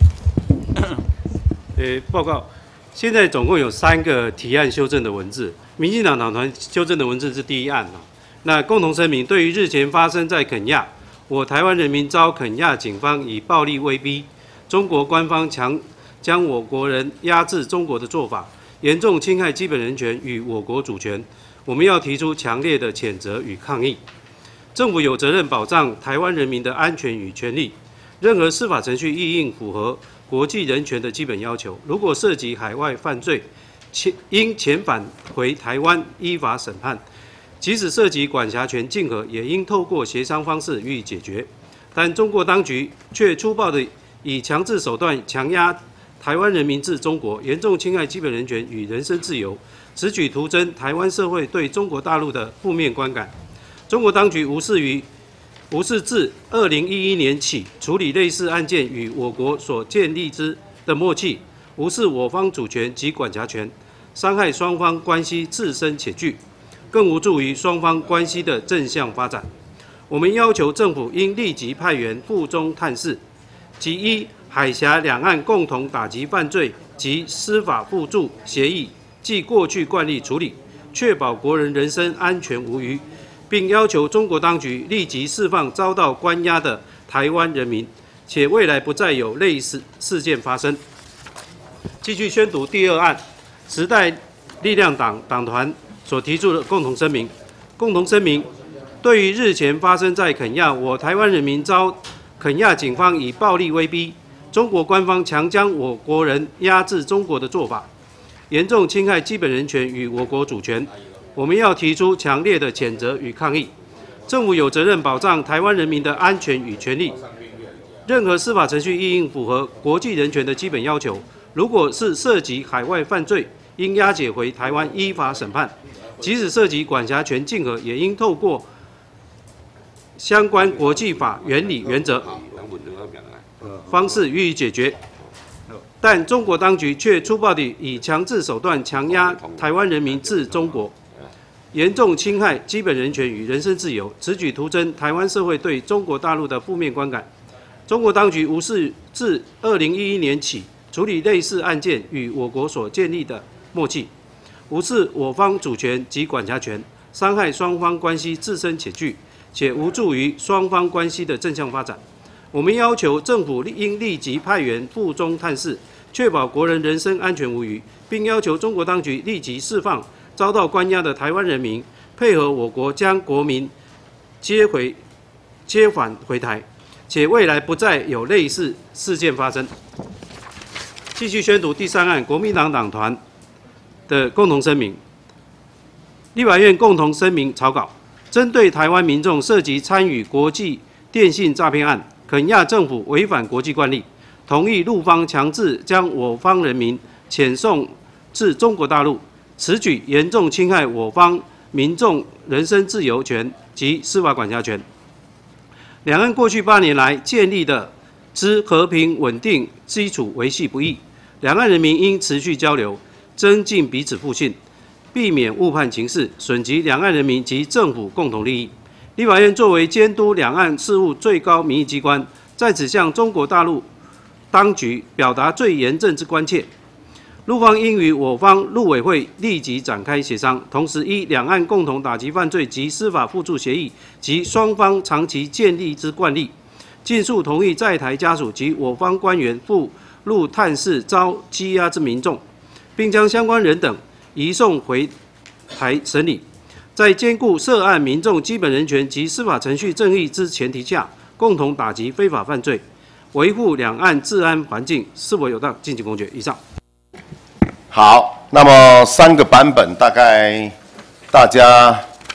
呃，报告，现在总共有三个提案修正的文字，民进党党团修正的文字是第一案啊。那共同声明，对于日前发生在肯亚，我台湾人民遭肯亚警方以暴力威逼，中国官方强将我国人压制中国的做法，严重侵害基本人权与我国主权，我们要提出强烈的谴责与抗议。政府有责任保障台湾人民的安全与权利，任何司法程序亦应符合国际人权的基本要求。如果涉及海外犯罪，应遣返回台湾依法审判。即使涉及管辖权竞合，也应透过协商方式予以解决。但中国当局却粗暴地以强制手段强压台湾人民治中国，严重侵害基本人权与人身自由，此举徒增台湾社会对中国大陆的负面观感。中国当局无视于无视自二零一一年起处理类似案件与我国所建立之的默契，无视我方主权及管辖权，伤害双方关系自身且具，更无助于双方关系的正向发展。我们要求政府应立即派员赴中探视，即依海峡两岸共同打击犯罪及司法互助协议即过去惯例处理，确保国人人身安全无虞，并要求中国当局立即释放遭到关押的台湾人民，且未来不再有类似事件发生。继续宣读第二案，时代力量党党团所提出的共同声明。共同声明，对于日前发生在肯亚我台湾人民遭肯亚警方以暴力威逼，中国官方强将我国人压制中国的做法，严重侵害基本人权与我国主权，我们要提出强烈的谴责与抗议。政府有责任保障台湾人民的安全与权利，任何司法程序亦应符合国际人权的基本要求。如果是涉及海外犯罪，应押解回台湾依法审判；即使涉及管辖权竞合，也应透过相关国际法原理原则方式予以解决。但中国当局却粗暴地以强制手段强压台湾人民治中国，严重侵害基本人权与人身自由，此举徒增台湾社会对中国大陆的负面观感。中国当局无视自二零一一年起处理类似案件与我国所建立的默契，无视我方主权及管辖权，伤害双方关系自身且具，且无助于双方关系的正向发展。我们要求政府应立即派员赴中探视，确保国人人身安全无虞，并要求中国当局立即释放遭到关押的台湾人民，配合我国将国民接回接返回台，且未来不再有类似事件发生。继续宣读第三案，国民党党团的共同声明。立法院共同声明草稿：针对台湾民众涉及参与国际电信诈骗案，肯亚政府违反国际惯例，同意陆方强制将我方人民遣送至中国大陆，此举严重侵害我方民众人身自由权及司法管辖权。两岸过去八年来建立的之和平稳定基础维系不易，两岸人民应持续交流，增进彼此互信，避免误判情势，损及两岸人民及政府共同利益。立法院作为监督两岸事务最高民意机关，在此向中国大陆当局表达最严正之关切。陆方应与我方陆委会立即展开协商，同时依两岸共同打击犯罪及司法互助协议及双方长期建立之惯例，尽速同意在台家属及我方官员赴陆探视遭羁押之民众，并将相关人等移送回台审理。在兼顾涉案民众基本人权及司法程序正义之前提下，共同打击非法犯罪，维护两岸治安环境，是否有当？敬请公决。以上。 好，那么三个版本大概大家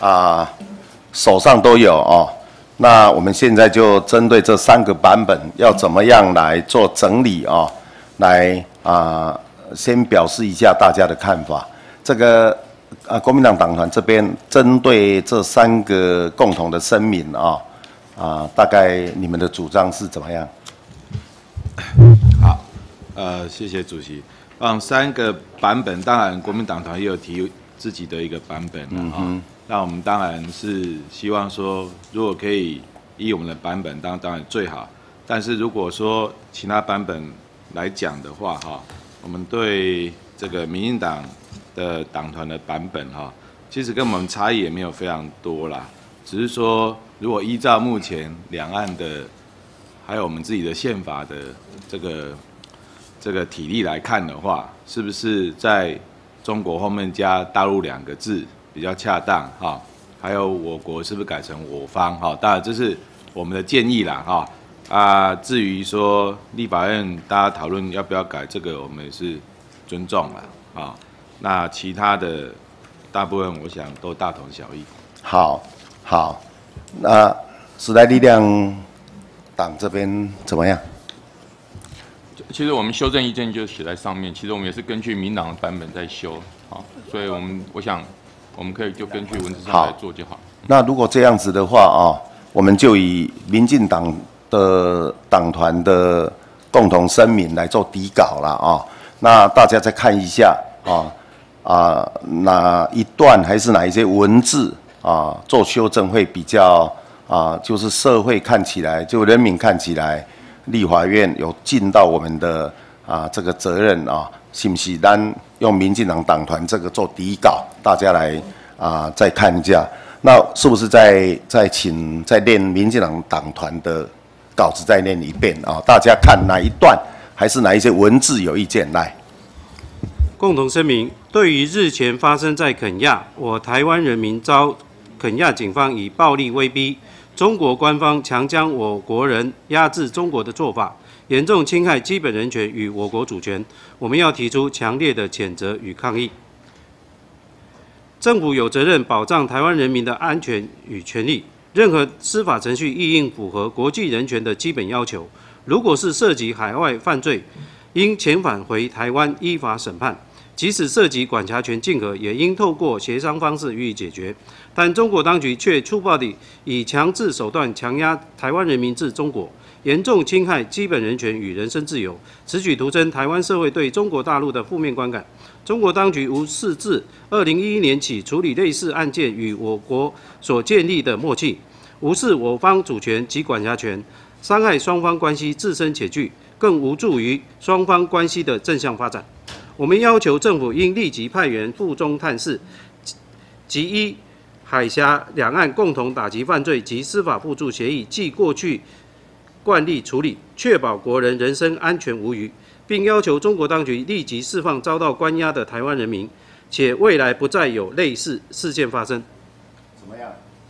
啊手上都有哦。那我们现在就针对这三个版本，要怎么样来做整理哦，来啊先表示一下大家的看法。这个啊国民党党团这边针对这三个共同的声明啊啊，大概你们的主张是怎么样？ 好，呃，谢谢主席。嗯，三个版本，当然国民党团也有提自己的一个版本了啊。嗯、那我们当然是希望说，如果可以依我们的版本，当当然最好。但是如果说其他版本来讲的话，哈，我们对这个民进党的党团的版本哈，其实跟我们差异也没有非常多啦。只是说，如果依照目前两岸的，还有我们自己的宪法的这个。这个体例来看的话，是不是在中国后面加大陆两个字比较恰当哈？还有我国是不是改成我方哈？当然这是我们的建议啦哈。啊，至于说立法院大家讨论要不要改这个，我们也是尊重了啊。那其他的大部分我想都大同小异。 好，好，那时代力量党这边怎么样？ 其实我们修正意见就写在上面，其实我们也是根据民党的版本在修，好，所以我们我想我们可以就根据文字上来做就好。 那如果这样子的话啊，我们就以民进党的党团的共同声明来做底稿了啊。那大家再看一下啊啊哪一段还是哪一些文字啊做修正会比较啊，就是社会看起来就人民看起来。立法院有尽到我们的啊这个责任啊，是不是？咱用民进党党团这个做底稿，大家来啊再看一下。那是不是再再请再念民进党党团的稿子再念一遍啊？大家看哪一段还是哪一些文字有意见来？ 共同声明：对于日前发生在肯亚，我台湾人民遭肯亚警方以暴力威逼。中国官方强将我国人压制中国的做法，严重侵害基本人权与我国主权，我们要提出强烈的谴责与抗议。政府有责任保障台湾人民的安全与权利，任何司法程序亦应符合国际人权的基本要求。如果是涉及海外犯罪，应遣返回台湾依法审判。即使涉及管辖权竞合，也应透过协商方式予以解决。但中国当局却粗暴地以强制手段强压台湾人民至中国，严重侵害基本人权与人身自由，此举徒增台湾社会对中国大陆的负面观感。中国当局无视自二零一一年起处理类似案件与我国所建立的默契，无视我方主权及管辖权，伤害双方关系自身且惧，更无助于双方关系的正向发展。我们要求政府应立即派员赴中探视，即依海峡两岸共同打击犯罪及司法互助协议即过去惯例处理，确保国人人身安全无虞，并要求中国当局立即释放遭到关押的台湾人民，且未来不再有类似事件发生。 怎么样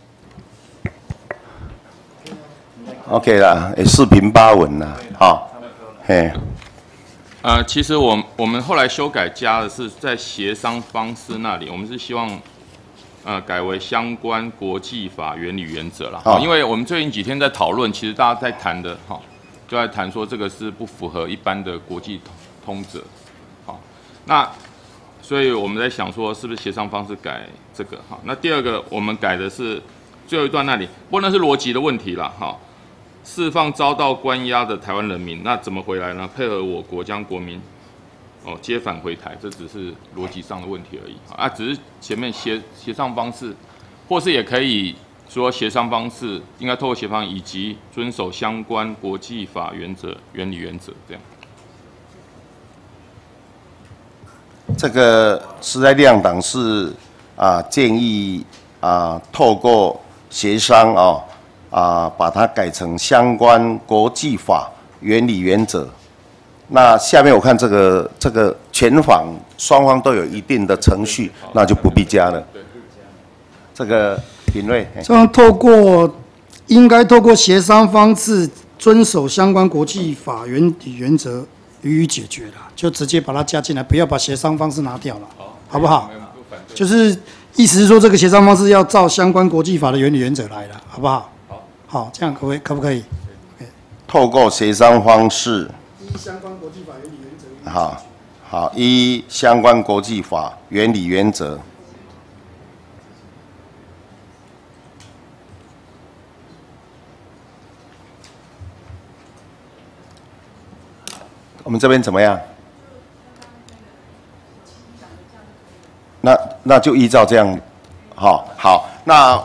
？OK 啦，四平八稳啦，好，嘿。 呃，其实我我们后来修改加的是在协商方式那里，我们是希望呃改为相关国际法原理原则啦。好，因为我们最近几天在讨论，其实大家在谈的哈，就在谈说这个是不符合一般的国际通则。好，那所以我们在想说，是不是协商方式改这个哈？那第二个我们改的是最后一段那里，不过那是逻辑的问题啦哈。释放遭到关押的台湾人民，那怎么回来呢？配合我国将国民哦接返回台，这只是逻辑上的问题而已啊。只是前面协协商方式，或是也可以说协商方式应该透过协商以及遵守相关国际法原则、原理原则这样。 这个时代力量党是啊建议啊透过协商啊。啊，把它改成相关国际法原理原则。那下面我看这个这个全访双方都有一定的程序，那就不必加了。这个品瑞， 这样透过应该透过协商方式遵守相关国际法原理原则予以解决了，就直接把它加进来，不要把协商方式拿掉了，好不好？就是意思是说这个协商方式要照相关国际法的原理原则来了，好不好？好，好，这样可不可以？可不可以？ 透过协商方式， 依相关国际法原理原则。 好，好，依相关国际法原理原则。我们这边怎么样？那那就依照这样，好，好，那，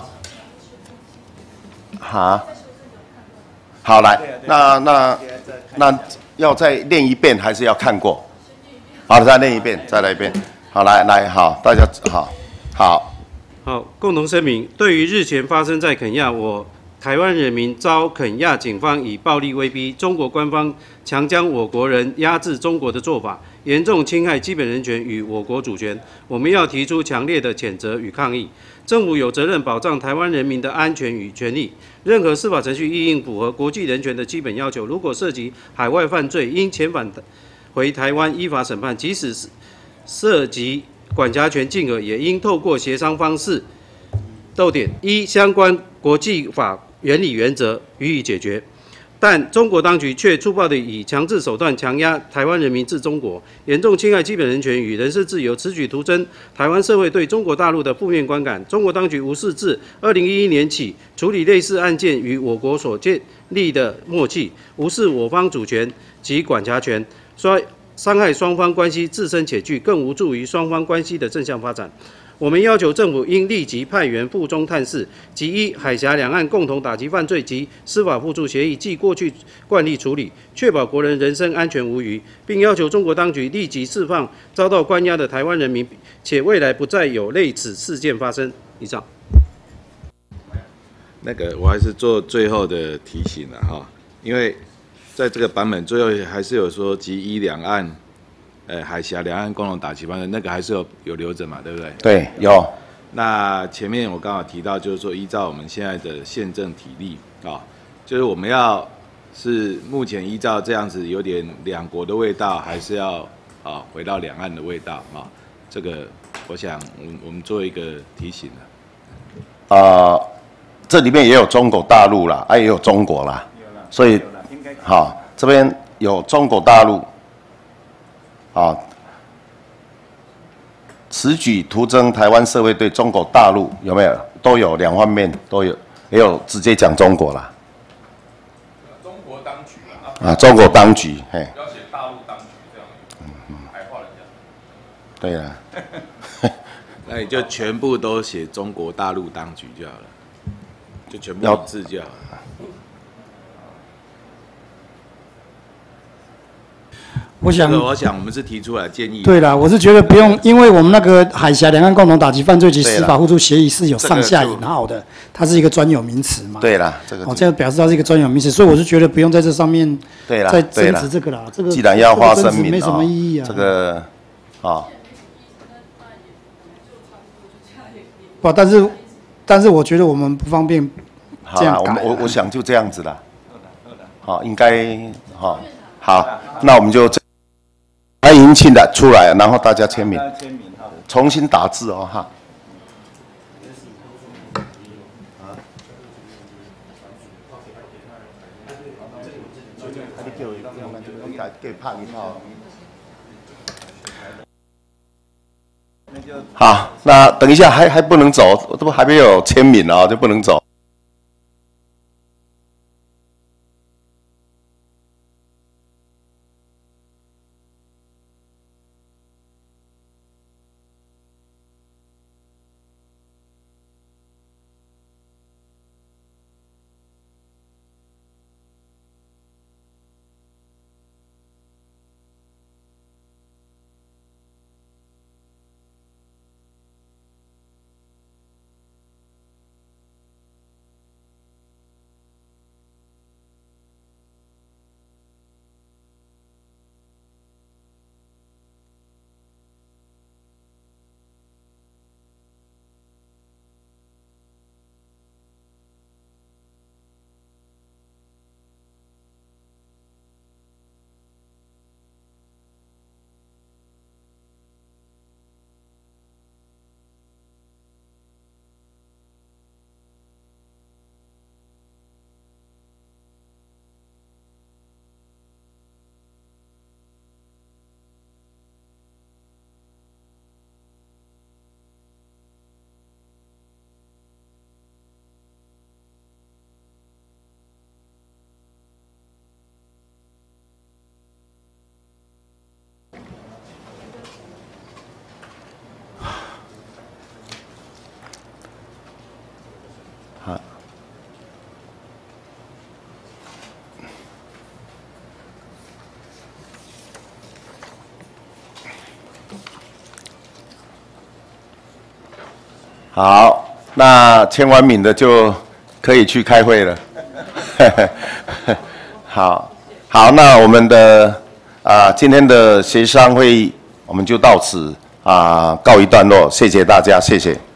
好，好来，那那那要再练一遍，还是要看过？好，再练一遍，再来一遍。好，来来，好，大家好，好， 好，共同声明：对于日前发生在肯亚，我台湾人民遭肯亚警方以暴力威逼，中国官方强将我国人压制中国的做法，严重侵害基本人权与我国主权，我们要提出强烈的谴责与抗议。政府有责任保障台湾人民的安全与权利，任何司法程序应符合国际人权的基本要求。如果涉及海外犯罪，应遣返回台湾依法审判，即使是涉及管辖权境额，也应透过协商方式。逗点一相关国际法原理原则予以解决，但中国当局却粗暴地以强制手段强压台湾人民至中国，严重侵害基本人权与人身自由，此举徒增台湾社会对中国大陆的负面观感。中国当局无视自二零一一年起处理类似案件与我国所建立的默契，无视我方主权及管辖权，伤害双方关系自身且具，更无助于双方关系的正向发展。我们要求政府应立即派员赴中探视，及依海峡两岸共同打击犯罪及司法互助协议即过去惯例处理，确保国人人身安全无虞，并要求中国当局立即释放遭到关押的台湾人民，且未来不再有类似事件发生。以上。 那个我还是做最后的提醒了哈，因为在这个版本最后还是有说及依两岸。呃，海峡两岸共同打击犯罪，那个还是有有留着嘛，对不对？ 对，有。 那前面我刚好提到，就是说依照我们现在的宪政体例啊、哦，就是我们要是目前依照这样子有点两国的味道，还是要啊、哦、回到两岸的味道啊、哦？这个我想我们我们做一个提醒了。 啊、呃，这里面也有中国大陆啦，啊也有中国啦，所以好，这边有中国大陆。啊，此举徒增台湾社会对中国大陆有没有都有两方面都有，也有直接讲中国啦。 中国当局啊，中国当局，嘿。 要写大陆当局这样，嗯嗯，矮化人家。 对啦。 那你就全部都写中国大陆当局就好了，就全部一致就好了。 我想， 我想我们是提出来建议。 对啦，我是觉得不用，因为我们那个海峡两岸共同打击犯罪及司法互助协议是有上下引号的，它是一个专有名词嘛。 对啦，这个哦，这样表示它是一个专有名词，所以我是觉得不用在这上面对啦再争执这个啦。这个既然要花声明， 没什么意义啊。 这个啊， 不，但是但是我觉得我们不方便这样改。 好啦，我我我想就这样子啦。好，应该好，好，那我们就这。欢迎进来出来，然后大家签名，重新打字哦哈。好，那等一下还还不能走，这不还没有签名啊，就不能走。 好，那签完名的就可以去开会了。好，好，那我们的啊、今天的协商会议我们就到此啊、告一段落，谢谢大家，谢谢。